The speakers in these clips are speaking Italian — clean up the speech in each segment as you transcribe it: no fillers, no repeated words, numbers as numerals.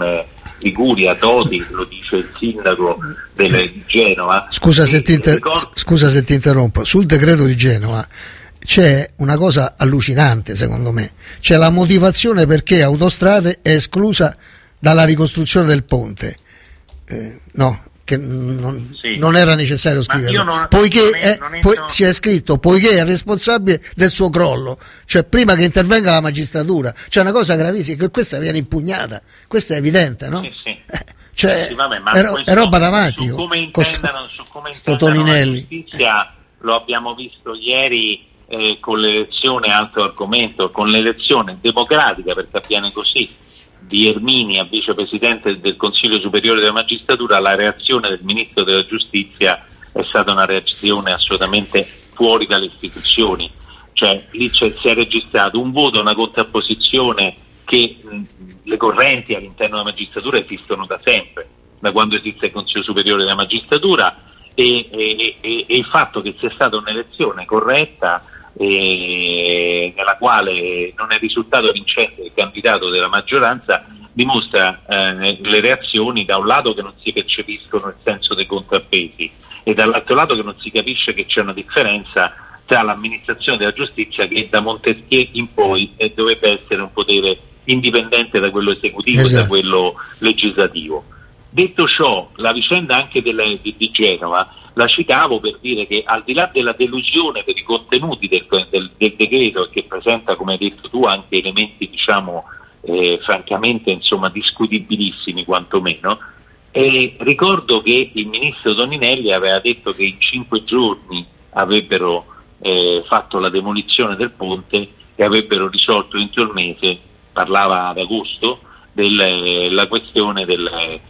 Liguria, Toti, lo dice il sindaco di Genova. Scusa se ti interrompo. Sul decreto di Genova c'è una cosa allucinante, secondo me. C'è la motivazione perché Autostrade è esclusa dalla ricostruzione del ponte. Che non era necessario scriverlo, poiché c'è scritto poiché è responsabile del suo crollo, cioè prima che intervenga la magistratura. C'è una cosa gravissima, che questa viene impugnata, questo è evidente, no? Cioè, è roba davanti. Su come intendano la giustizia lo abbiamo visto ieri con l'elezione, altro argomento, con l'elezione democratica, perché avviene così, di Ermini a vicepresidente del Consiglio Superiore della Magistratura. La reazione del Ministro della Giustizia è stata una reazione assolutamente fuori dalle istituzioni, cioè lì si è registrato un voto, una contrapposizione che le correnti all'interno della magistratura esistono da sempre, da quando esiste il Consiglio Superiore della Magistratura, e il fatto che sia stata un'elezione corretta nella quale non è risultato vincente il candidato della maggioranza dimostra le reazioni, da un lato che non si percepiscono il senso dei contrappesi e dall'altro lato che non si capisce che c'è una differenza tra l'amministrazione della giustizia, che da Montesquieu in poi dovrebbe essere un potere indipendente da quello esecutivo, esatto, e da quello legislativo. Detto ciò, la vicenda anche di Genova la citavo per dire che, al di là della delusione per i contenuti del decreto, che presenta, come hai detto tu, anche elementi francamente discutibilissimi quantomeno, ricordo che il ministro Toninelli aveva detto che in 5 giorni avrebbero fatto la demolizione del ponte e avrebbero risolto entro il mese, parlava ad agosto, la questione delle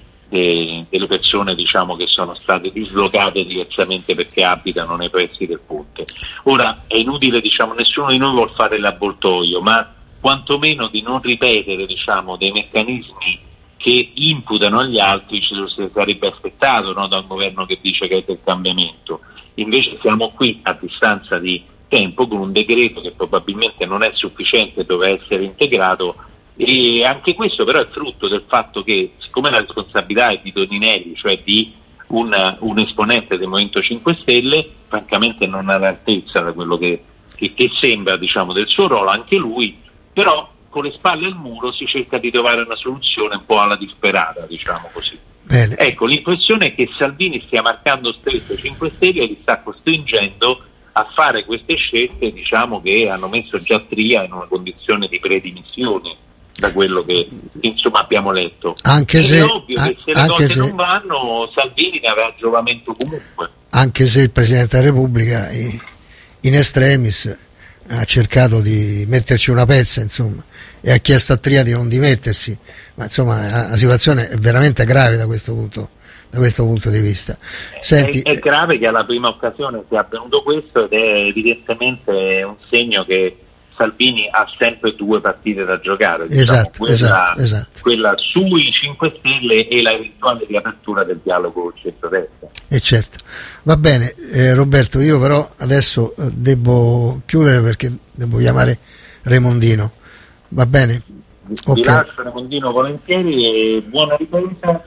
persone che sono state dislocate diversamente perché abitano nei pressi del ponte. Ora è inutile, nessuno di noi vuol fare l'avvoltoio, ma quantomeno di non ripetere dei meccanismi che imputano agli altri ci si sarebbe aspettato, no, da un governo che dice che è del cambiamento. Invece siamo qui a distanza di tempo con un decreto che probabilmente non è sufficiente, dove essere integrato. E anche questo però è frutto del fatto che, siccome la responsabilità è di Toninelli, cioè di un esponente del Movimento 5 Stelle, francamente non è all'altezza da quello che sembra del suo ruolo, anche lui, però con le spalle al muro si cerca di trovare una soluzione un po' alla disperata, così. Bene. Ecco, l'impressione è che Salvini stia marcando stretto i 5 Stelle e li sta costringendo a fare queste scelte che hanno messo già Tria in una condizione di predimissione, da quello che abbiamo letto. Anche se è ovvio che se le cose non vanno, Salvini ne avrà giovamento comunque. Anche se il Presidente della Repubblica in extremis ha cercato di metterci una pezza, e ha chiesto a Tria di non dimettersi, ma la situazione è veramente grave da questo punto di vista. Senti, è grave che alla prima occasione sia avvenuto questo, ed è evidentemente un segno che Salvini ha sempre 2 partite da giocare, esatto. Quella sui 5 Stelle e la eventuale riapertura del dialogo con il centrodestra. Certo, va bene. Roberto, io però adesso devo chiudere perché devo chiamare Remondino, va bene? Vi lascio Remondino volentieri, e buona ripresa.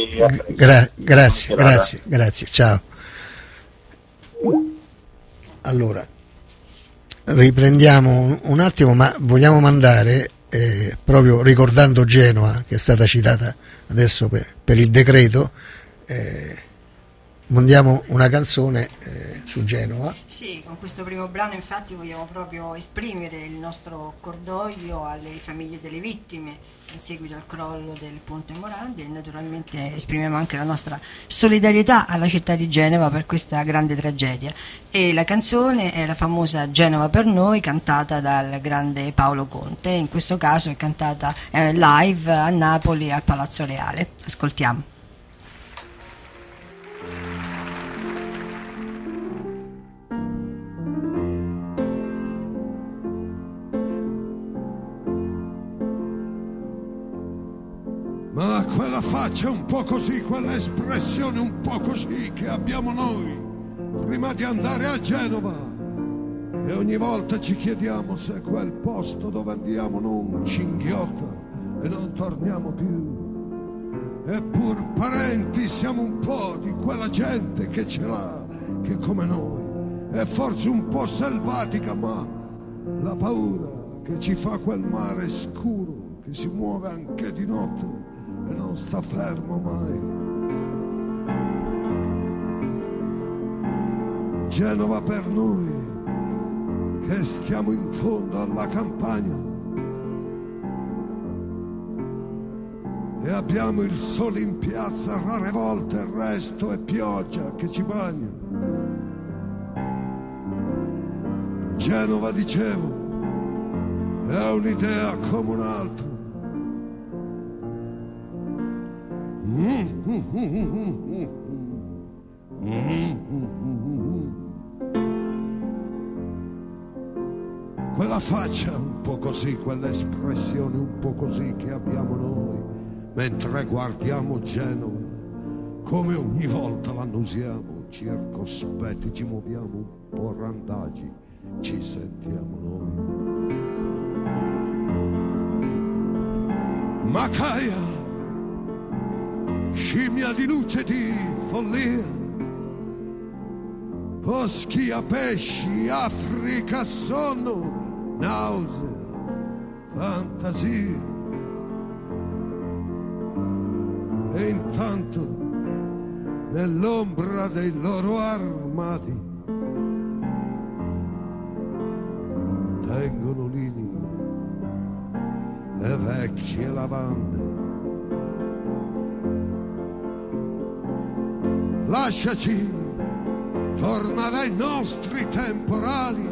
Grazie, ciao. Allora, riprendiamo un attimo, ma vogliamo mandare, proprio ricordando Genova, che è stata citata adesso per il decreto, mandiamo una canzone su Genova. Sì, con questo primo brano infatti vogliamo proprio esprimere il nostro cordoglio alle famiglie delle vittime in seguito al crollo del ponte Morandi, e naturalmente esprimiamo anche la nostra solidarietà alla città di Genova per questa grande tragedia. E la canzone è la famosa Genova per noi, cantata dal grande Paolo Conte, in questo caso è cantata live a Napoli al Palazzo Reale. Ascoltiamo. Ma quella faccia un po' così, quell'espressione un po' così che abbiamo noi prima di andare a Genova, e ogni volta ci chiediamo se quel posto dove andiamo non ci inghiotta e non torniamo più. Eppur parenti siamo un po' di quella gente che ce l'ha, che come noi è forse un po' selvatica, ma la paura che ci fa quel mare scuro che si muove anche di notte e non sta fermo mai. Genova per noi che stiamo in fondo alla campagna e abbiamo il sole in piazza, rare volte il resto è pioggia che ci bagna. Genova, dicevo, è un'idea come un'altra. Quella faccia un po' così, quell'espressione un po' così che abbiamo noi mentre guardiamo Genova, come ogni volta l'annusiamo, circospetti, ci muoviamo un po' randagi, ci sentiamo noi. Macaia, scimmia di luce di follia, boschi a pesci, Africa sonno, nausea, fantasia. E intanto nell'ombra dei loro armadi tengono lini e vecchie lavande. Lasciaci tornare ai nostri temporali.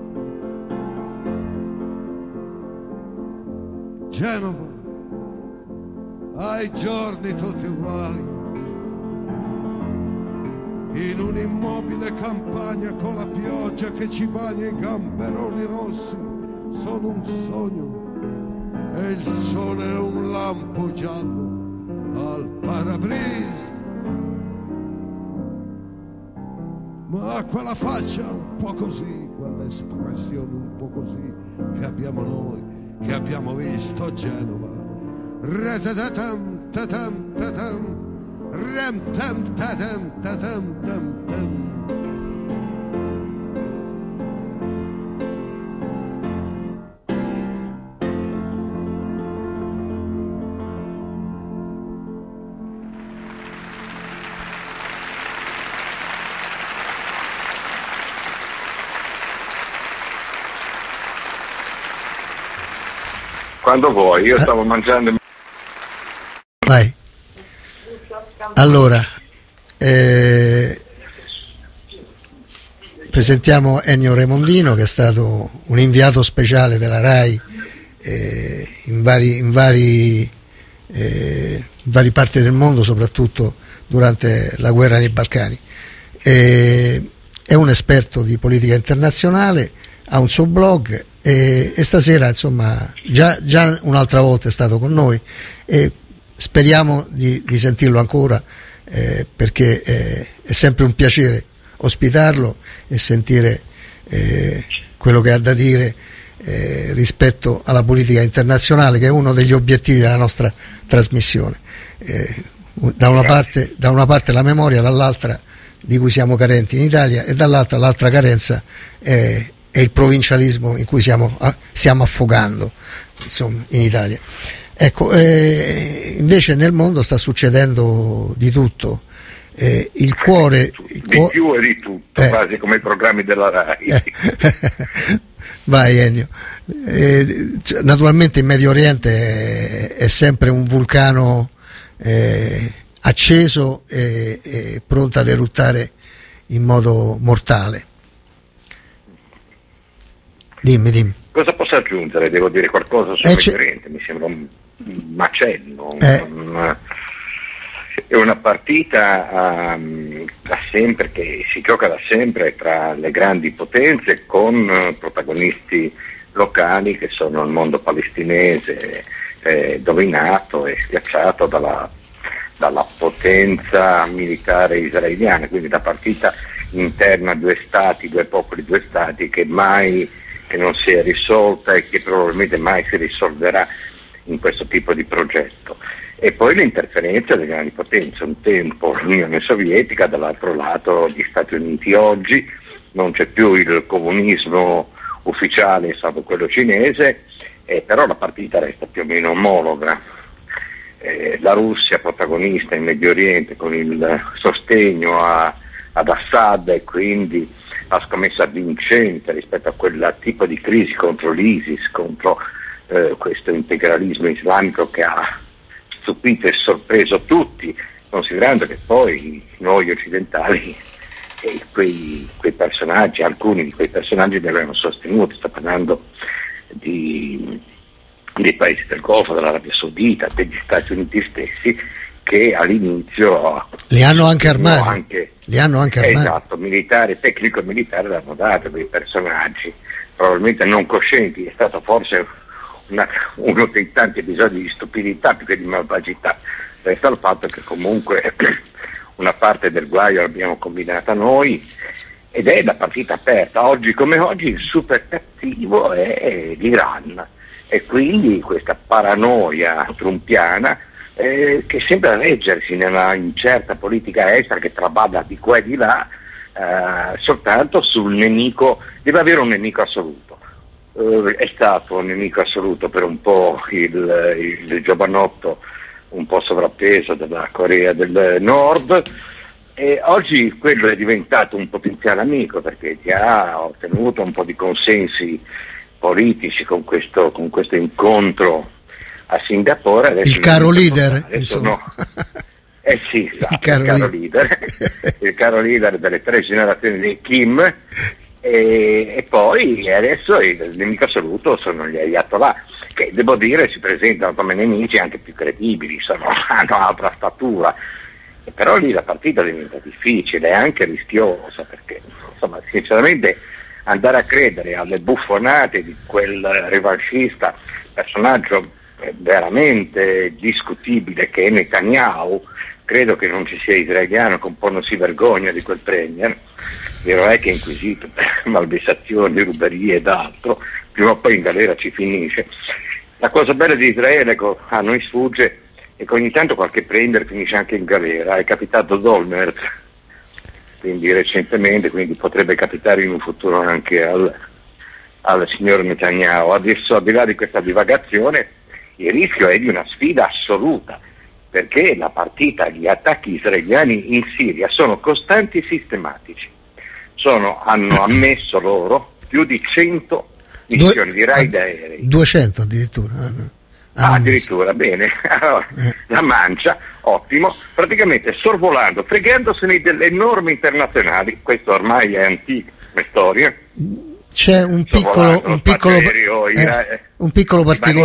Genova, ai giorni tutti uguali, in un'immobile campagna con la pioggia che ci bagna, i gamberoni rossi sono un sogno e il sole è un lampo giallo al parabrise. Ma quella faccia un po' così, quell'espressione un po' così che abbiamo noi, che abbiamo visto a Genova. Re-ta-ta-tam, ta-tam, ta-tam, rem-tam, ta-tam, ta-tam, tam-tam. Quando vuoi, io stavo mangiando. Vai. Allora, presentiamo Ennio Raimondino, che è stato un inviato speciale della RAI in varie parti del mondo, soprattutto durante la guerra nei Balcani. È un esperto di politica internazionale, ha un suo blog e stasera, insomma, già un'altra volta è stato con noi e speriamo di sentirlo ancora, perché è sempre un piacere ospitarlo e sentire quello che ha da dire rispetto alla politica internazionale, che è uno degli obiettivi della nostra trasmissione. Da una parte la memoria, dall'altra di cui siamo carenti in Italia, e dall'altra l'altra carenza è il provincialismo in cui stiamo affogando, insomma, in Italia. Ecco, invece nel mondo sta succedendo di tutto. Il cuore di più e di tutto, quasi come i programmi della RAI. Vai Ennio. Naturalmente in Medio Oriente è sempre un vulcano acceso e pronto ad eruttare in modo mortale. Dimmi. Cosa posso aggiungere? Devo dire qualcosa sul Medio Oriente, mi sembra un macello. È una partita da sempre, che si gioca da sempre tra le grandi potenze, con protagonisti locali che sono il mondo palestinese, dominato e schiacciato dalla potenza militare israeliana, quindi la partita interna, due stati, due popoli, due stati, che non si è risolta e che probabilmente mai si risolverà in questo tipo di progetto. e poi l'interferenza delle grandi potenze, un tempo l'Unione Sovietica, dall'altro lato gli Stati Uniti. Oggi non c'è più il comunismo ufficiale, salvo quello cinese, però la partita resta più o meno omologa. La Russia protagonista in Medio Oriente con il sostegno ad Assad, e quindi la scommessa vincente rispetto a quel tipo di crisi contro l'ISIS, contro questo integralismo islamico che ha stupito e sorpreso tutti, considerando che poi noi occidentali quei personaggi, alcuni di quei personaggi li avevano sostenuti. Sto parlando dei paesi del Golfo, dell'Arabia Saudita, degli Stati Uniti stessi, che all'inizio li hanno anche armati. Esatto, militari, tecnico e militare l'hanno dato quei personaggi, probabilmente non coscienti. È stato forse uno dei tanti episodi di stupidità più che di malvagità. Resta il fatto che comunque una parte del guaio l'abbiamo combinata noi, ed è la partita aperta. Oggi come oggi il super cattivo è l'Iran, e quindi questa paranoia trumpiana che sembra reggersi nella incerta politica estera che traballa di qua e di là, soltanto sul nemico. Deve avere un nemico assoluto. È stato un nemico assoluto per un po' il giovanotto un po' sovrappeso della Corea del Nord, e oggi quello è diventato un potenziale amico, perché già ha ottenuto un po' di consensi politici con questo incontro a Singapore. Adesso il caro leader, insomma. Sì, esatto, il caro leader delle 3 generazioni di Kim. E poi adesso il nemico assoluto sono gli Ayatollah, che devo dire si presentano come nemici anche più credibili, hanno altra statura, però lì la partita diventa difficile e anche rischiosa, perché insomma sinceramente andare a credere alle buffonate di quel revanchista, personaggio veramente discutibile che è Netanyahu, credo che non ci sia israeliano che un po' non si vergogna di quel premier. Vero è che è inquisito per malversazioni, ruberie ed altro, prima o poi in galera ci finisce. La cosa bella di Israele a noi sfugge è che ogni tanto qualche premier finisce anche in galera. È capitato ad Olmert, quindi recentemente, quindi potrebbe capitare in un futuro anche al signor Netanyahu. Adesso, al di là di questa divagazione, il rischio è di una sfida assoluta, perché la partita, gli attacchi israeliani in Siria sono costanti e sistematici. Hanno ammesso loro più di 100 missioni di raid aerei. 200 addirittura. Addirittura, bene. Allora, la Mancia, ottimo, praticamente sorvolando, fregandosene delle norme internazionali. Questo ormai è antica storia. C'è un piccolo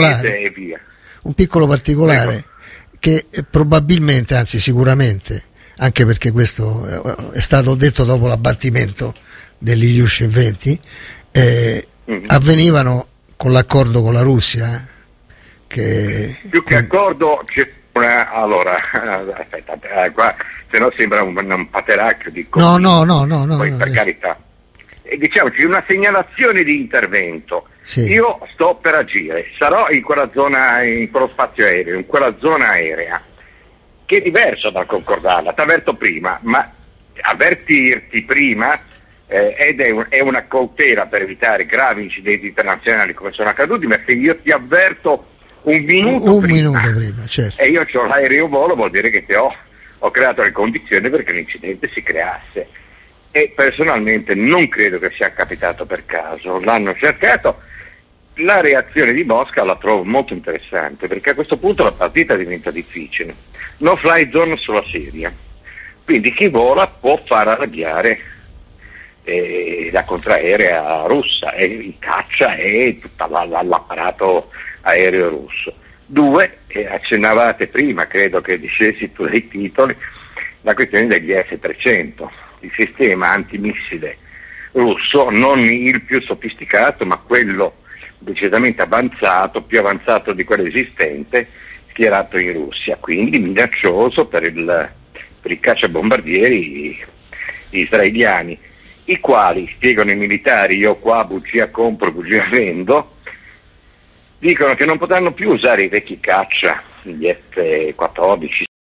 particolare che probabilmente, anzi sicuramente, anche perché questo è stato detto dopo l'abbattimento dell'Ilyushin 20, avvenivano con l'accordo con la Russia, più che accordo c'è allora aspetta, qua se no sembra un pateracchio di cose. No, poi per carità, e diciamoci una segnalazione di intervento. Sì. Io sto per agire, sarò in quella zona, in quello spazio aereo, in quella zona aerea, che è diverso dal concordarla, ti avverto prima, ma avvertirti prima ed è una cautela per evitare gravi incidenti internazionali come sono accaduti, ma se io ti avverto un minuto prima, certo. E io ho l'aereo volo, vuol dire che ho creato le condizioni perché l'incidente si creasse, e personalmente non credo che sia capitato per caso, l'hanno cercato. La reazione di Mosca la trovo molto interessante, perché a questo punto la partita diventa difficile. No fly zone sulla Siria, quindi chi vola può far arrabbiare la contraerea russa, e il caccia e tutto l'apparato aereo russo. 2, accennavate prima, credo che dicessi tu dei titoli, la questione degli S-300, il sistema antimissile russo, non il più sofisticato, ma quello decisamente avanzato, più avanzato di quello esistente, schierato in Russia, quindi minaccioso per i cacciabombardieri israeliani, i quali, spiegano i militari, io qua bugia compro, bugia vendo, dicono che non potranno più usare i vecchi caccia gli F-14